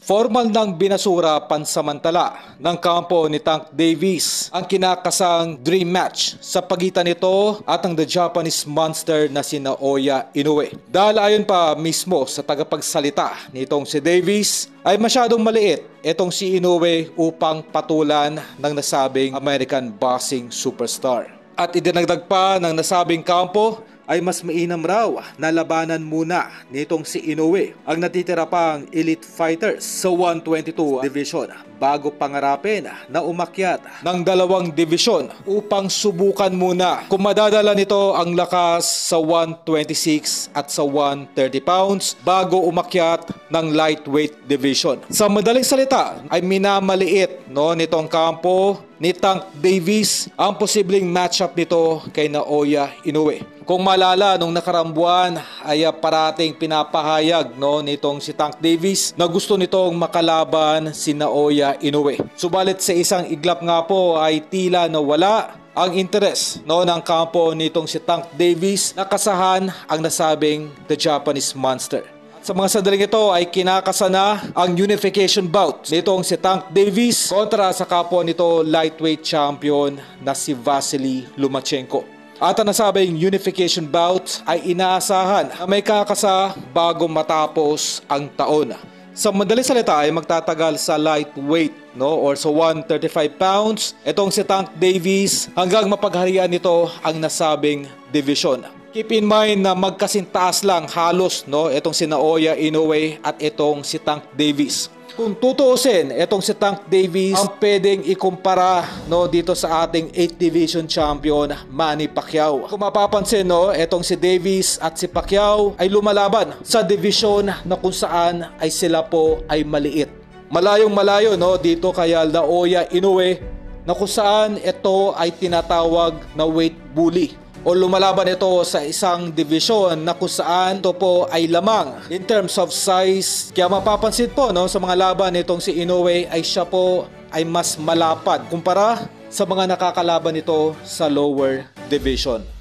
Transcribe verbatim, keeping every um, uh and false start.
Formal ng binasura pansamantala ng kampo ni Tank Davis ang kinakasang dream match sa pagitan nito at ang the Japanese monster na si Naoya Inoue. Dahil ayon pa mismo sa tagapagsalita nitong si Davis ay masyadong maliit itong si Inoue upang patulan ng nasabing American boxing superstar. At idinagdag pa ng nasabing kampo ay mas mainam raw na labanan muna nitong si Inoue ang natitira pang elite fighters sa one twenty-two division bago pangarapin na umakyat ng dalawang division upang subukan muna kung madadala nito ang lakas sa one twenty-six at sa one thirty pounds bago umakyat ng lightweight division. Sa madaling salita ay minamaliit no, nitong kampo ni Tank Davis ang posibleng matchup nito kay Naoya Inoue. Kung malala, nung nakarang buwan ay parating pinapahayag no, nitong si Tank Davis na gusto nitong makalaban si Naoya Inoue. Subalit sa isang iglap nga po ay tila nawala ang interes no, ng kampo nitong si Tank Davis na kasahan ang nasabing the Japanese monster. Sa mga sandaling ito ay kinakasana ang unification bout nitong si Tank Davis kontra sa kapwa nito lightweight champion na si Vasily Lomachenko. At ang nasabing unification bout ay inaasahan na may kakasa bago matapos ang taon. Sa madaling salita ay magtatagal sa lightweight no, or sa one thirty-five pounds itong si Tank Davis hanggang mapagharian nito ang nasabing division. Keep in mind na magkasintaas lang halos no, itong si Naoya Inoue at itong si Tank Davis. Kung tutuusin, itong si Tank Davis ang pwedeng ikumpara no, dito sa ating eighth division champion Manny Pacquiao. Kung mapapansin, no, itong si Davis at si Pacquiao ay lumalaban sa division na kung saan ay sila po ay maliit. Malayong malayo no, dito kay Naoya Inoue na kung saan ito ay tinatawag na weight bully. O lumalaban ito sa isang division na kung saan ito po ay lamang in terms of size. Kaya mapapansin po no, sa mga laban nitong si Inoue ay siya po ay mas malapad kumpara sa mga nakakalaban nito sa lower division.